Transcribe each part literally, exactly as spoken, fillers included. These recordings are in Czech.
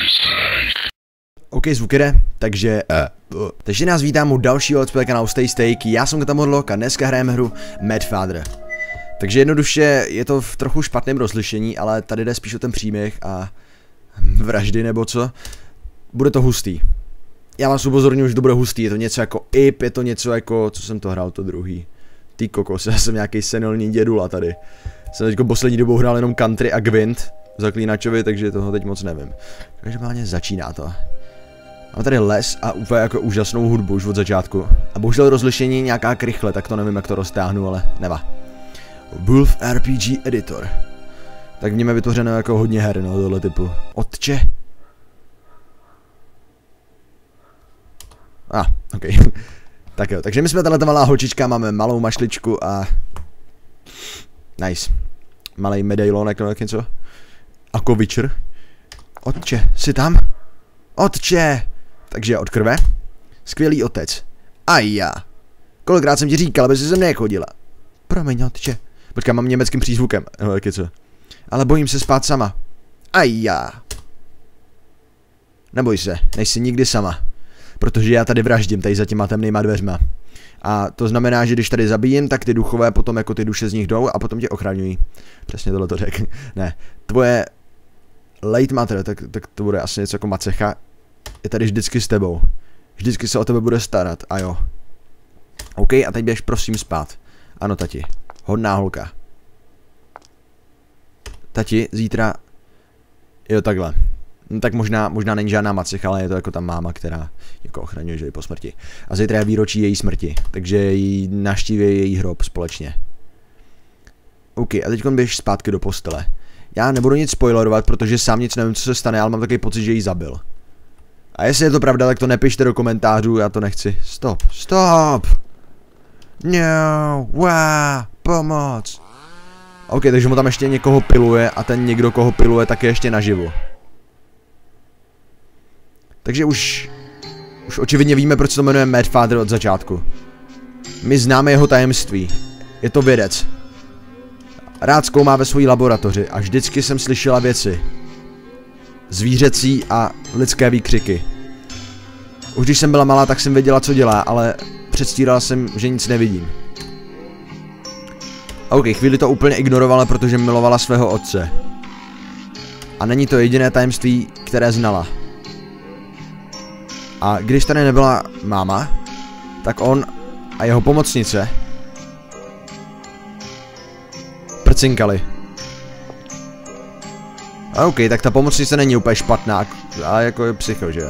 OK, zvuk jde, takže, uh, uh. takže nás vítám u dalšího let's play kanálu Stay Steak. Já jsem Katamodlok a dneska hrajeme hru Mad Father. Takže jednoduše je to v trochu špatném rozlišení, ale tady jde spíš o ten příběh a vraždy nebo co. Bude to hustý. Já vás upozorňuji, že to bude hustý, je to něco jako I P, je to něco jako, co jsem to hrál, to druhý. Ty kokos, já jsem nějaký senilní dědula tady. Jsem teďko poslední dobou hrál jenom country a Gwent v Zaklínačovi, takže toho teď moc nevím. Každopádně začíná to. Máme tady les a úplně jako úžasnou hudbu už od začátku. A bohužel rozlišení nějaká krychle, tak to nevím, jak to roztáhnu, ale neva. Wolf R P G Editor. Tak v něm je vytvořeno jako hodně her, no, tohle typu. Otče. A, ah, ok. Tak jo, takže my jsme tato malá holčička, máme malou mašličku a... Nice. Malej medailonek nebo něco. A kovičer. Otče, jsi tam? Otče! Takže od krve. Skvělý otec. A já. Kolikrát jsem ti říkal, aby jsi se nechodila. Promiň, otče. Počkej, mám německým přízvukem. No, taky co. Ale bojím se spát sama. A já. Neboj se, nejsi nikdy sama. Protože já tady vraždím, tady za těma temnýma dveřma. A to znamená, že když tady zabijím, tak ty duchové potom jako ty duše z nich jdou a potom tě ochraňují. Přesně tohle to řekl. Ne. Tvoje late mother, tak, tak to bude asi něco jako macecha, je tady vždycky s tebou. Vždycky se o tebe bude starat, a jo. OK, a teď běž prosím spát. Ano, tati. Hodná holka. Tati, zítra... Jo, takhle. No, tak možná, možná není žádná macecha, ale je to jako ta máma, která jako ochraňuje, že je po smrti. A zítra je výročí její smrti, takže jí navštíví její hrob společně. OK, a teď běž zpátky do postele. Já nebudu nic spoilerovat, protože sám nic nevím, co se stane, ale mám takový pocit, že jí zabil. A jestli je to pravda, tak to nepište do komentářů, já to nechci. Stop, stop! No, wow, pomoc! OK, takže mu tam ještě někoho piluje a ten někdo, koho piluje, tak je ještě naživu. Takže už... Už očividně víme, proč se to jmenuje Mad Father od začátku. My známe jeho tajemství. Je to vědec. Rád zkoumá ve své laboratoři a vždycky jsem slyšela věci. Zvířecí a lidské výkřiky. Už když jsem byla malá, tak jsem věděla, co dělá, ale předstírala jsem, že nic nevidím. OK, chvíli to úplně ignorovala, protože milovala svého otce. A není to jediné tajemství, které znala. A když tady nebyla máma, tak on a jeho pomocnice prcinkali. OK, tak ta pomocnice není úplně špatná, ale jako je psycho, že jo.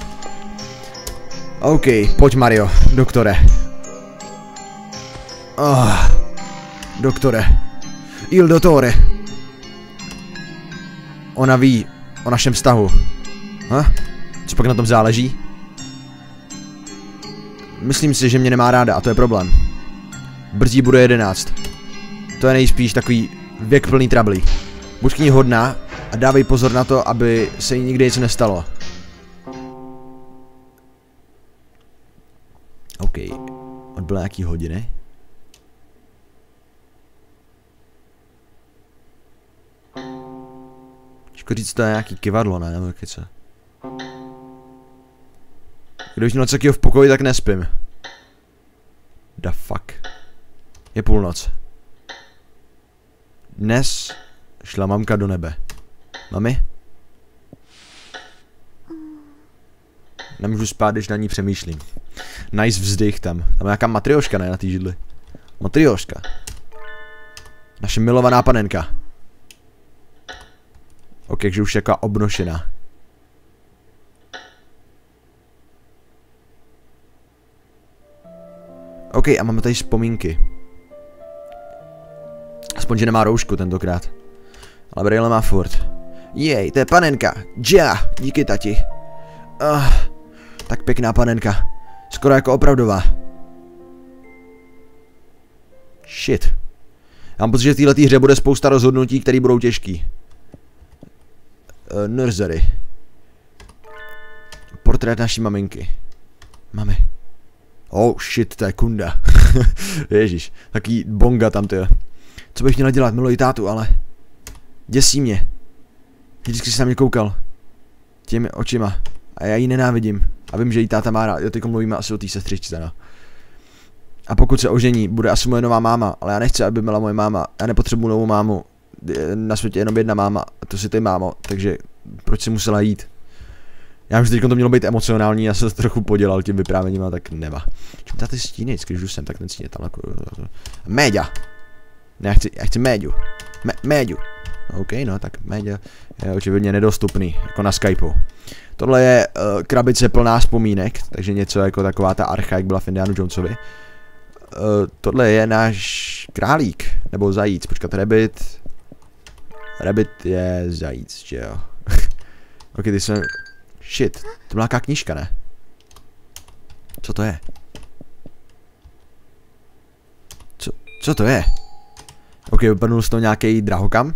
OK, pojď Mario, doktore. Oh, doktore. Il dottore. Ona ví o našem vztahu. Huh? Co pak na tom záleží? Myslím si, že mě nemá ráda a to je problém. Brzy bude jedenáct. To je nejspíš takový věk plný trablí. Buď k ní hodná a dávej pozor na to, aby se jí nikdy nic nestalo. OK. Odbyly nějaký hodiny? Těžko říct, to je nějaký kyvadlo, ne? Nebo co? Když noc takového v pokoji, tak nespím. The fuck. Je půlnoc. Dnes šla mamka do nebe. Mami? Nemůžu spát, když na ní přemýšlím. Nice vzdych tam. Tam je nějaká matrioška, ne, na té židli. Matrioška. Naše milovaná panenka. Ok, takže už je taková obnošená. OK, a máme tady vzpomínky. Aspoň, že nemá roušku tentokrát. Ale brýle má furt. Jej, to je panenka. Ja, díky tati. Uh, tak pěkná panenka. Skoro jako opravdová. Shit. Já mám pocit, že v této hře bude spousta rozhodnutí, které budou těžký. Uh, nursery. Portrét naší maminky. Mami. Oh shit, to je kunda. Ježíš, taký bonga tam to je. Co bych měla dělat, miluji tátu, ale... Děsí mě. Vždycky se na mě koukal. Těmi očima. A já ji nenávidím. A vím, že jí táta má rád. Jo, teď mluvíme asi o té sestřičce, no. A pokud se ožení, bude asi moje nová máma, ale já nechci, aby byla moje máma. Já nepotřebuji novou mámu. Na světě je jenom jedna máma, a to si ty mámo, takže proč si musela jít? Já vím, že teď to mělo být emocionální, já jsem to trochu podělal tím vyprávěním, a tak neba. Čím tady stíny, když už jsem, tak ten stín tam jako... Méďa! Ne, já chci, já chci méďu. Mé, méďu. OK, no, tak méďa je očividně nedostupný, jako na Skypeu. Tohle je uh, krabice plná vzpomínek, takže něco jako taková ta archa, jak byla v Indianu Jonesovi. Uh, tohle je náš králík, nebo zajíc, počkat, rabbit. Rabbit je zajíc, že jo. Ok, ty jsme... Shit, to byla jaká knížka, ne? Co to je? Co, co to je? Ok, vypadnul z toho nějaký drahokam.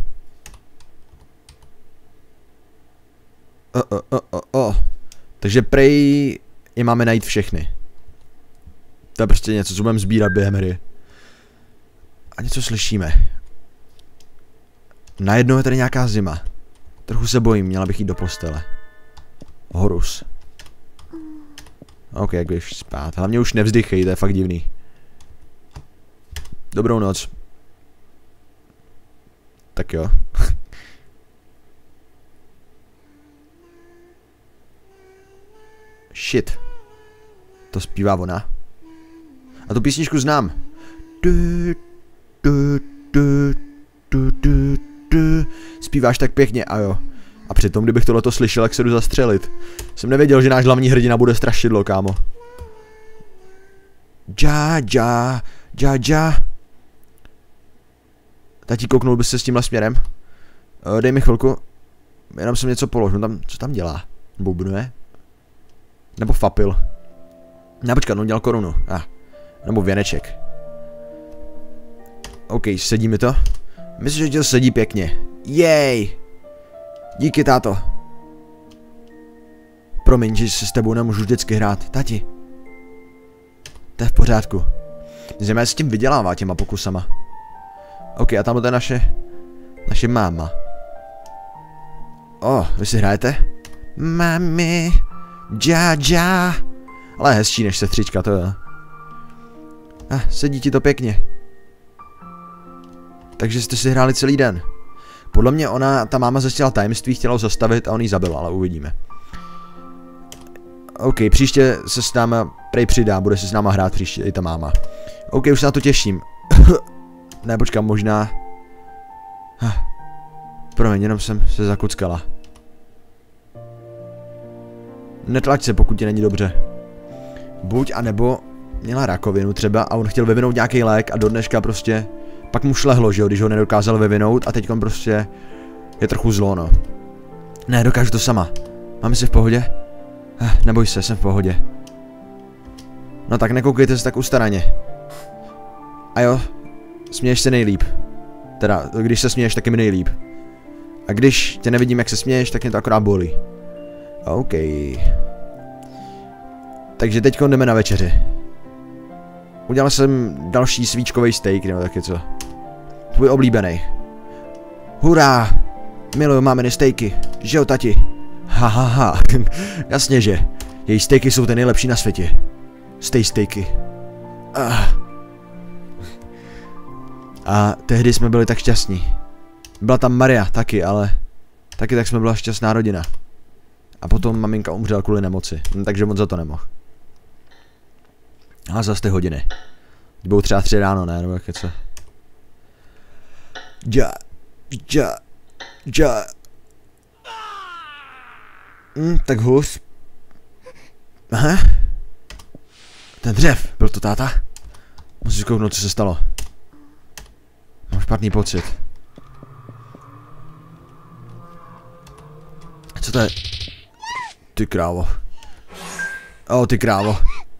O, o, o, o, o. Takže prej je máme najít všechny. To je prostě něco, co budeme sbírat během hry. A něco slyšíme. Najednou je tady nějaká zima. Trochu se bojím, měla bych jít do postele. Horus. Ok, jak běž spát. Hlavně už nevzdychej, to je fakt divný. Dobrou noc. Tak jo. Shit. To zpívá ona. A tu písničku znám. Du, du, du, du, du, du. Zpíváš tak pěkně, a jo. A přitom, kdybych tohleto slyšel, jak se jdu zastřelit. Jsem nevěděl, že náš hlavní hrdina bude strašidlo, kámo. Ja, ja, ja, ja. Tati, kouknul bys se s tímhle směrem? Uh, dej mi chvilku. Jenom jsem něco položil. Tam, co tam dělá? Bubnuje? Nebo fapil? Ne, počkat, on dělal korunu. Ah. Nebo věneček. OK, sedí mi to? Myslím, že to sedí pěkně. Jej! Díky, táto. Promiň, že se s tebou nemůžu vždycky hrát. Tati. To je v pořádku. Země s tím vydělává těma pokusama. OK, a tamhle to je naše... Naše máma. O, vy si hrajete? Mami. Ja, ja. Ale hezčí než sestřička, to je. Ah, sedí ti to pěkně. Takže jste si hráli celý den. Podle mě ona, ta máma zjistila tajemství, chtěla ho zastavit a on ji zabil, ale uvidíme. OK, příště se s náma prej přidá, bude se s náma hrát příště i ta máma. OK, už se na to těším. Ne, počkám, možná... Promiň, jenom jsem se zakuckala. Netlač se, pokud ti není dobře. Buď, anebo měla rakovinu třeba a on chtěl vyvinout nějaký lék a do dneška prostě... Pak mu šlehlo, že jo, když ho nedokázal vyvinout a teď on prostě... Je trochu zlo, no. Ne, dokážu to sama. Máme si v pohodě? Eh, neboj se, jsem v pohodě. No tak nekoukejte se tak ustaraně. A jo, směješ se nejlíp. Teda, když se směješ, tak je mi nejlíp. A když tě nevidím, jak se směješ, tak mě to akorát bolí. OK. Takže teď jdeme na večeři. Udělal jsem další svíčkový steak, nebo taky co. Tvůj oblíbený. Hurá! Miluju máminy stejky. Že jo, tati? Ha, ha, ha. Jasně, že. Její stejky jsou ty nejlepší na světě. Stej stejky. Ah. A tehdy jsme byli tak šťastní. Byla tam Maria taky, ale... Taky tak jsme byla šťastná rodina. A potom maminka umřela kvůli nemoci. No, takže moc za to nemohl. A zase ty hodiny. Budou třeba tři ráno, ne? Nebo jak co? Ja, ja, ja. Hm, tak hus. Aha. Ten dřev, byl to táta? Musíš kouknout, co se stalo. Mám špatný pocit. Co to je? Ty krávo. O, ty krávo.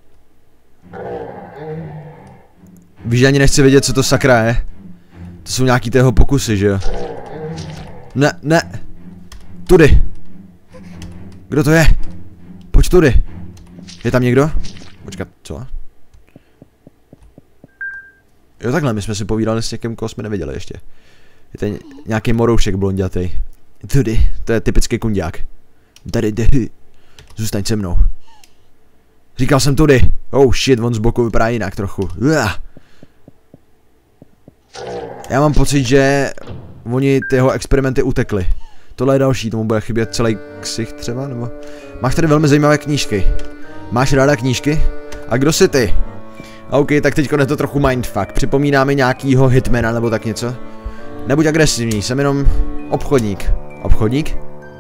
Víš, ani nechci vědět, co to sakra je. To jsou nějaký tého pokusy, že jo? Ne, ne. Tudy. Kdo to je? Pojď tudy. Je tam někdo? Počkat, co? Jo, takhle, my jsme si povídali s někým, koho jsme neviděli ještě. Je ten nějaký moroušek blondětej. Tudy, to je typický kunďák. Tady, tady. Zůstaň se mnou. Říkal jsem tudy. Oh shit, on z boku vypadá jinak trochu. Uah. Já mám pocit, že oni ty jeho experimenty utekli. Tohle je další, tomu bude chybět celý ksich třeba, nebo... Máš tady velmi zajímavé knížky. Máš ráda knížky? A kdo jsi ty? OK, tak teďko je to trochu mindfuck. Připomíná mi nějakýho hitmana nebo tak něco. Nebuď agresivní, jsem jenom obchodník. Obchodník?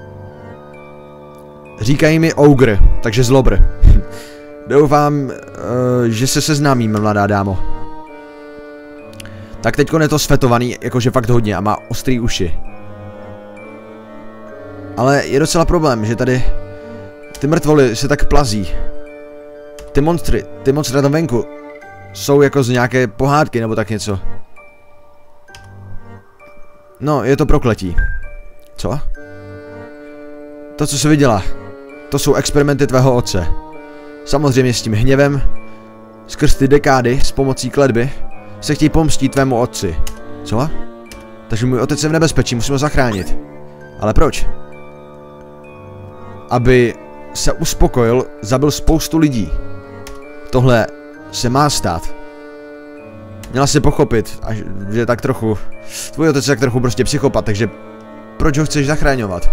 Říkají mi ogre, takže zlobr. Doufám, uh, že se seznámíme, mladá dámo. Tak teďko je to svetovaný, jakože fakt hodně a má ostrý uši. Ale je docela problém, že tady ty mrtvoly se tak plazí. Ty monstry, ty monstry tam venku jsou jako z nějaké pohádky nebo tak něco. No, je to prokletí. Co? To, co jsi viděla, to jsou experimenty tvého otce. Samozřejmě s tím hněvem, skrz ty dekády, s pomocí kletby, se chtějí pomstít tvému otci. Co? Takže můj otec je v nebezpečí, musím ho zachránit. Ale proč? Aby se uspokojil, zabil spoustu lidí. Tohle se má stát. Měla si pochopit, až, že tak trochu... Tvůj otec je tak trochu prostě psychopat, takže... Proč ho chceš zachraňovat?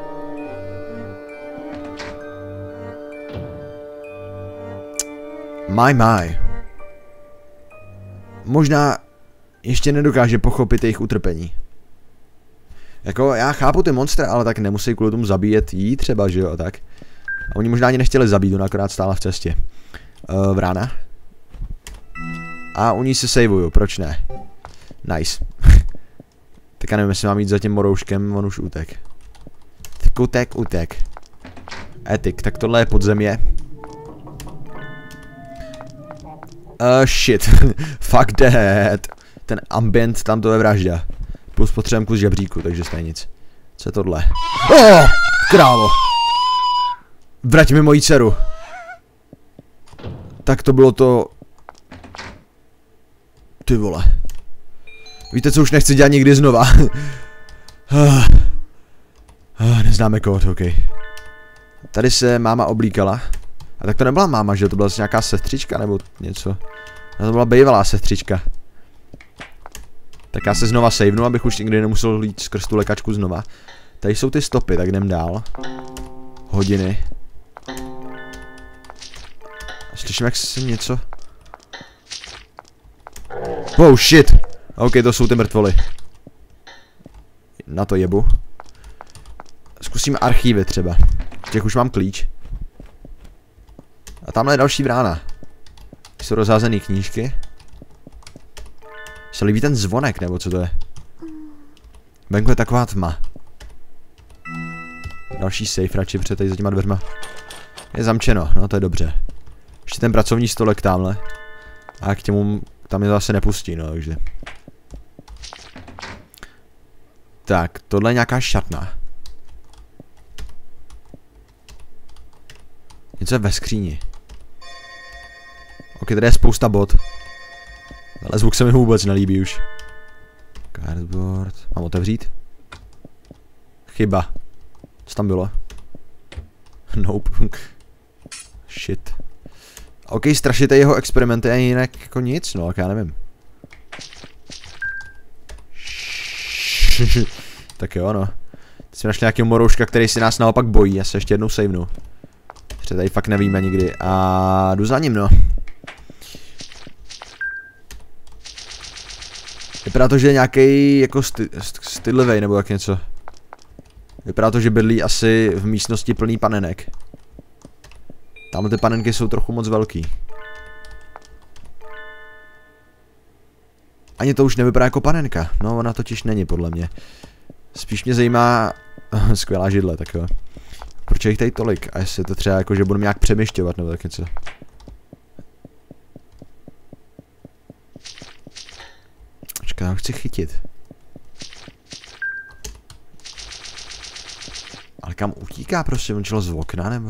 My, my. Možná ještě nedokáže pochopit jejich utrpení. Jako, já chápu ty monstry, ale tak nemusí kvůli tomu zabíjet jí třeba, že jo, tak. A oni možná ani nechtěli zabít, ona akorát stála v cestě. Uh, vrána. A u ní se savuju, proč ne? Nice. Tak já nevím, jestli mám jít za tím morouškem, on už utek. Tak utek, utek. Etik, tak tohle je podzemí. Uh, shit. Fuck that. Ten ambient, tam to je vražda. Plus potřebujeme kus žebříku, takže stejně nic. Co je tohle? Oh, krávo. Vrať mi moji dceru. Tak to bylo to... Ty vole. Víte, co už nechci dělat nikdy znova? Neznáme kód, ok. Tady se máma oblíkala. A tak to nebyla máma, že to byla nějaká sestřička nebo něco. To byla bývalá sestřička. Tak já se znova savenu, abych už nikdy nemusel jít skrz tu lékačku znova. Tady jsou ty stopy, tak jdem dál. Hodiny. Slyším, jak se něco... Oh shit! Ok, to jsou ty mrtvoly. Na to jebu. Zkusíme archívy třeba. Těch už mám klíč. A tamhle je další brána. Jsou rozházené knížky. Se líbí ten zvonek, nebo co to je? Venku je taková tma. Další safe radši před tady za těma dveřma. Je zamčeno, no to je dobře. Ještě ten pracovní stolek tamhle. A k těmu, tam je to asi nepustí, no takže. Tak, tohle je nějaká šatna. Něco je ve skříni. Ok, tady je spousta bod. Ale zvuk se mi vůbec nelíbí už. Cardboard. Mám otevřít? Chyba. Co tam bylo? Nope. Shit. Ok, strašité jeho experimenty a jinak jako nic, no, tak já nevím. Tak jo, no. Teď jsme našli nějakého morouška, který si nás naopak bojí, já se ještě jednou savenu. Protože tady fakt nevíme nikdy a jdu za ním, no. Vypadá to, že je nějaký jako sty, stydlivej nebo tak něco. Vypadá to, že bydlí asi v místnosti plný panenek. Tamhle ty panenky jsou trochu moc velký. Ani to už nevypadá jako panenka. No, ona totiž není podle mě. Spíš mě zajímá... Skvělá židle, tak jo. Proč je jich tady tolik? A jestli to třeba jako, že budeme nějak přemýšťovat nebo tak něco. Počkej, já ho chci chytit. Ale kam utíká prostě? On šel z okna nebo?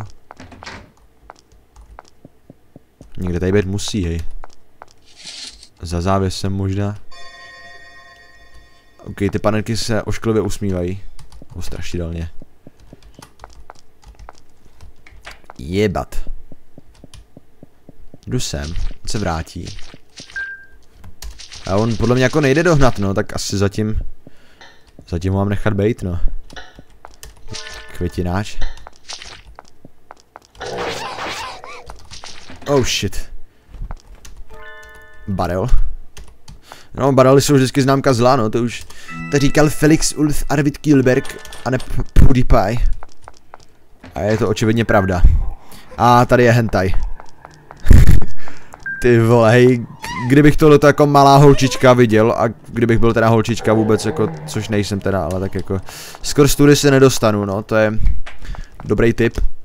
Někde tady být musí, hej. Za závěsem možná. Ok, ty panenky se ošklivě usmívají. O, strašidelně. Jebat. Jdu sem, se vrátí. A on podle mě jako nejde dohnat, no, tak asi zatím... Zatím ho mám nechat bejt, no. Květináč. Oh shit. Barel. No, barely jsou vždycky známka zla, no, to už... To říkal Felix Ulf Arvid Kielberg a ne PewDiePie. A je to očividně pravda. A tady je hentai. Ty vole, hej, kdybych tohle jako malá holčička viděl a kdybych byl teda holčička vůbec jako, což nejsem teda, ale tak jako skoro study se nedostanu, no, to je dobrý tip.